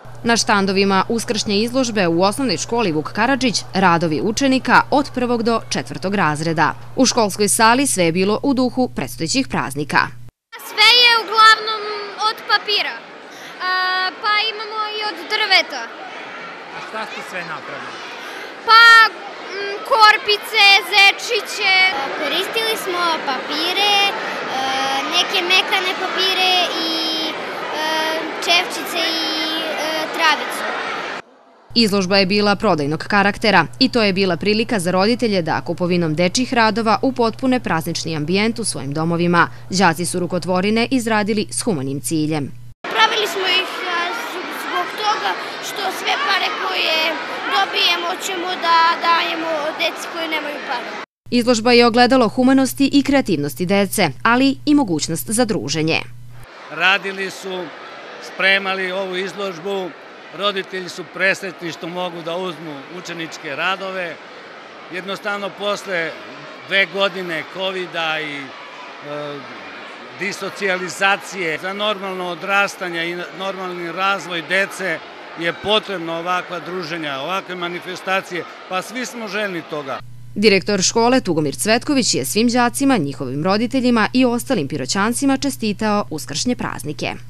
Na štandovima uskršnje izložbe u osnovnoj školi Vuk Karadžić radovi učenika od 1. do 4. razreda. U školskoj sali sve je bilo u duhu predstojećih praznika. Sve je uglavnom od papira, pa imamo i od drveta. A šta ste sve napravili? Pa korpice, zečiće. Koristili smo papire, neke mekane papire i čevčice i travicu. Izložba je bila prodajnog karaktera i to je bila prilika za roditelje da kupovinom dečjih radova upotpune praznični ambijent u svojim domovima. Đaci su rukotvorine izradili s humanim ciljem. Pravili smo ih zbog toga što sve pare koje dobijemo ćemo da dajemo deci koji nemaju pare. Izložba je ogledalo humanosti i kreativnosti dece, ali i mogućnost za druženje. Radili su, spremali ovu izložbu, roditelji su presretni što mogu da uzmu učeničke radove. Jednostavno posle 2 godine COVID-a i disocijalizacije za normalno odrastanje i normalni razvoj dece je potrebno ovakva druženja, ovakve manifestacije, pa svi smo željni toga. Direktor škole Tugomir Cvetković je svim đacima, njihovim roditeljima i ostalim piroćancima čestitao uskršnje praznike.